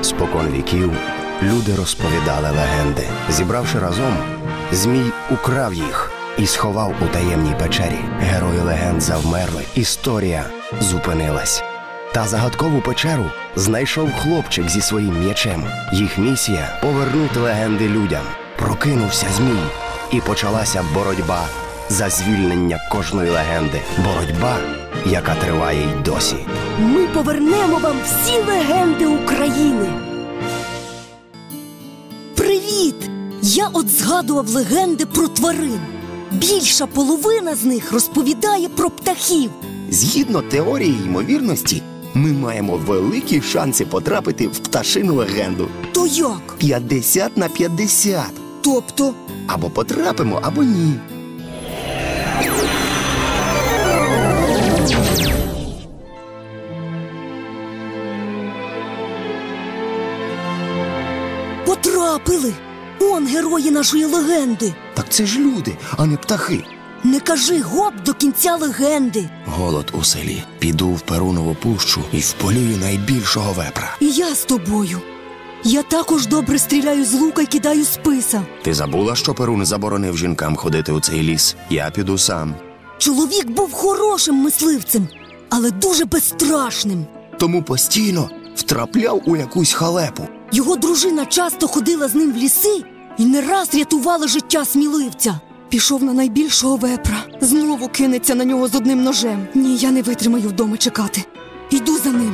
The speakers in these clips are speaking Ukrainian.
Спокон віків люди розповідали легенди. Зібравши разом, Змій украв їх і сховав у таємній печері. Герої легенд завмерли, історія зупинилась. Та загадкову печеру знайшов хлопчик зі своїм м'ячем. Їх місія – повернути легенди людям. Прокинувся Змій, і почалася боротьба за звільнення кожної легенди. Боротьба, яка триває й досі. Ми повернемо вам всі легенди України. Привіт! Я от згадував легенди про тварин. Більша половина з них розповідає про птахів. Згідно теорії ймовірності, ми маємо великі шанси потрапити в пташину легенду. То як? 50 на 50. Тобто? Або потрапимо, або ні. Потрапили! Он герої нашої легенди. Так це ж люди, а не птахи. Не кажи гоп до кінця легенди. Голод у селі. Піду в Перунову пущу і вполюю найбільшого вепра. І я з тобою. Я також добре стріляю з лука й кидаю списа. Ти забула, що Перун заборонив жінкам ходити у цей ліс? Я піду сам. Чоловік був хорошим мисливцем, але дуже безстрашним. Тому постійно втрапляв у якусь халепу. Його дружина часто ходила з ним в ліси і не раз рятувала життя сміливця. Пішов на найбільшого вепра. Знову кинеться на нього з одним ножем. Ні, я не витримаю вдома чекати. Йду за ним.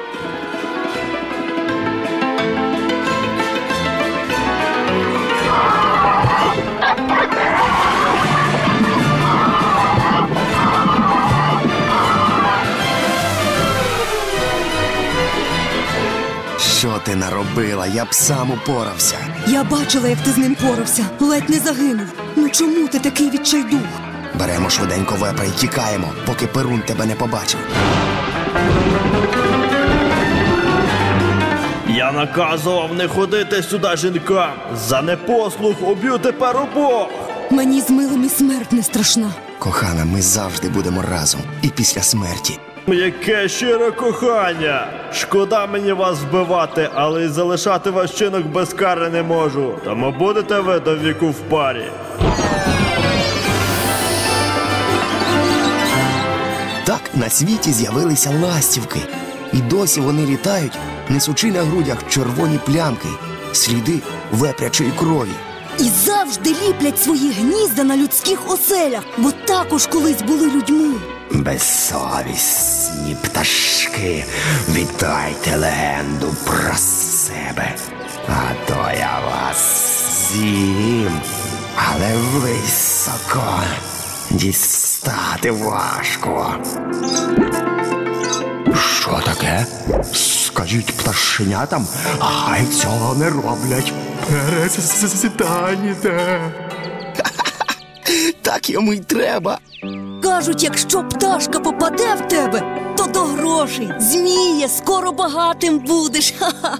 Що ти наробила? Я б сам упорався. Я бачила, як ти з ним порався. Ледь не загинув. Ну чому ти такий відчайдух? Беремо швиденько вепра і тікаємо, поки Перун тебе не побачив. Я наказував не ходити сюди жінкам. За непослух уб'ю тепер обох. Мені з милим і смерть не страшна. Кохана, ми завжди будемо разом. І після смерті. Яке щире кохання! Шкода мені вас вбивати, але й залишати ваш чинок без кари не можу. Тому будете ви до віку в парі. Так на світі з'явилися ластівки. І досі вони літають, несучи на грудях червоні плямки, сліди вепрячої крові. І завжди ліплять свої гнізда на людських оселях, бо також колись були людьми. Безсовісні пташки, вітайте легенду про себе. А то я вас з'їм, але високо дістати важко. Що таке? Скажіть пташенятам, хай цього не роблять. Перестаньте. Так йому й треба. Кажуть, якщо пташка попаде в тебе, то до грошей. Зміє, скоро багатим будеш. Ха-ха.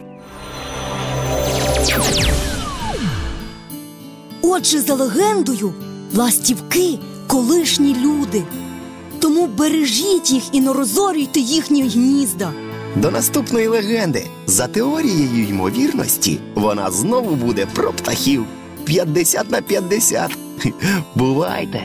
Отже, за легендою, ластівки – колишні люди. Тому бережіть їх і не розорюйте їхні гнізда. До наступної легенди. За теорією ймовірності, вона знову буде про птахів. 50 на 50. Бувайте!